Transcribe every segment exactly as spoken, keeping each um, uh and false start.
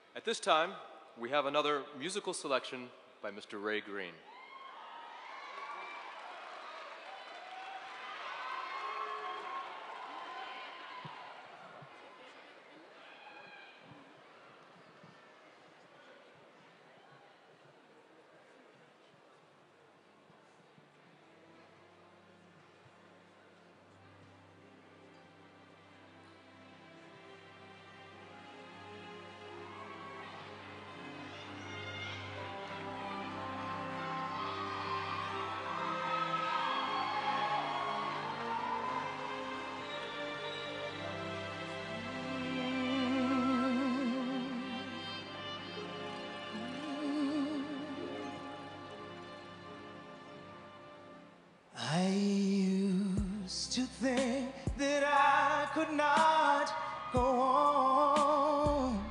At this time, we have another musical selection by Mister Greene. I used to think that I could not go on,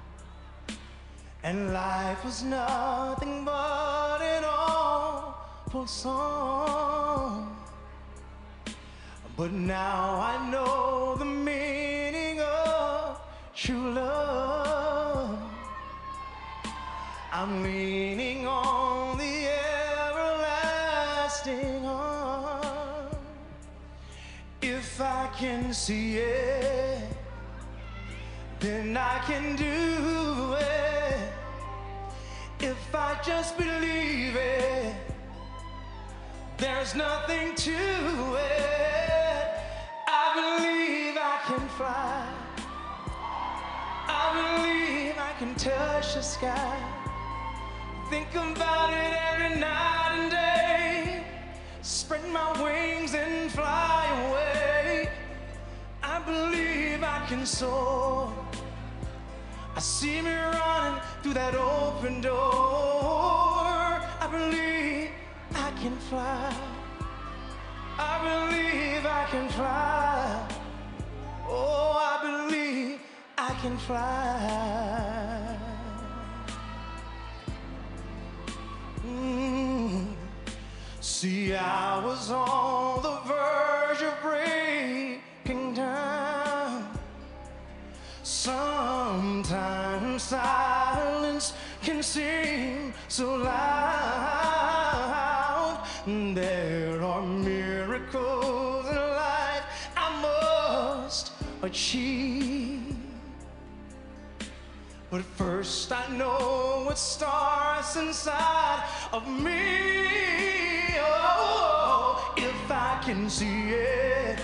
and life was nothing but an awful song. But now I know the meaning of true love. I'm leaning on the everlasting arm. If I can see it, then I can do it. If I just believe it, there's nothing to it. I believe I can fly. I believe I can touch the sky. Think about it every night and day. Spread my wings and fly away. I believe I can soar. I see me running through that open door. I believe I can fly. I believe I can fly. Oh, I believe I can fly. Mm. See, I was on the verge of breaking down. Sometimes silence can seem so loud. There are miracles in life I must achieve. But first I know what starts inside of me. Oh, if I can see it,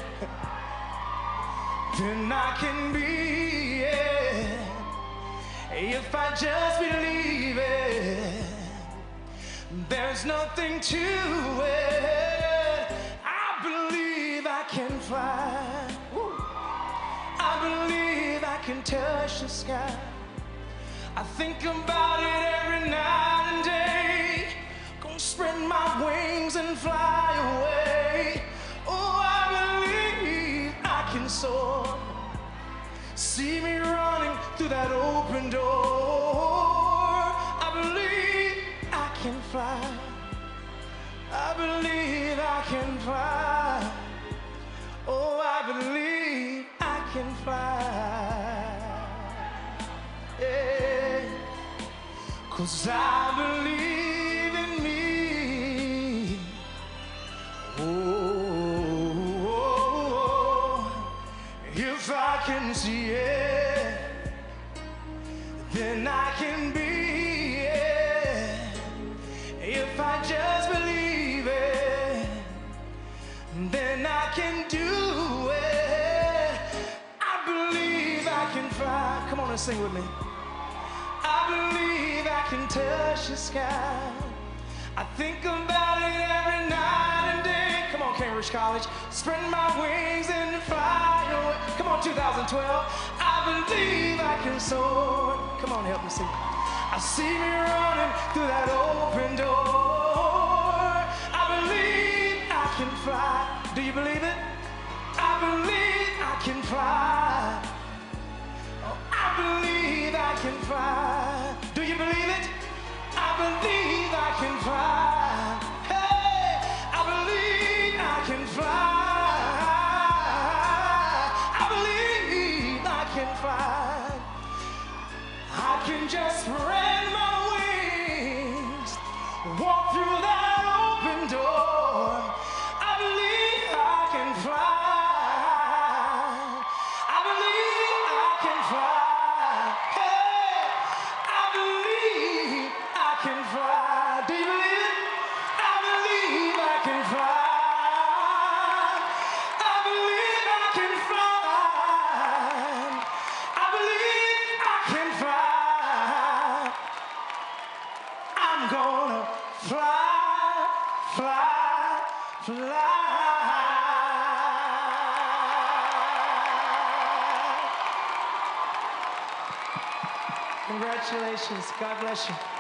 then I can be it. If I just believe it, there's nothing to it. I believe I can fly. Woo. I believe I can touch the sky. I think about it every night and day. Gonna spread my wings and fly away. Oh, I believe I can soar. See me running through that open door. I believe I can fly. I believe I can fly. Oh, I believe I can fly. Yeah. 'Cause I believe in me. Oh, oh, oh. If I can see it, then I can be it. If I just believe it, then I can do it. I believe I can fly. Come on and sing with me. I believe I can touch the sky. I think about it every night and day. Come on, Cambridge College. Spread my wings and fly away. Come on, two thousand twelve. I believe I can soar. Come on, help me sing. I see me running through that open door. I believe I can fly. Do you believe it? I believe I can fly. Oh, I believe I can fly. Do you believe it? I believe I can fly. Hey, I believe I can fly. I believe I can fly. I can just spread my wings, walk through that open door. I believe I can fly. I believe I can fly. Hey, I believe I can fly. Do you believe it? I believe I can fly. I believe I can fly. I believe I can fly. I'm gonna fly, fly, fly. Congratulations. God bless you.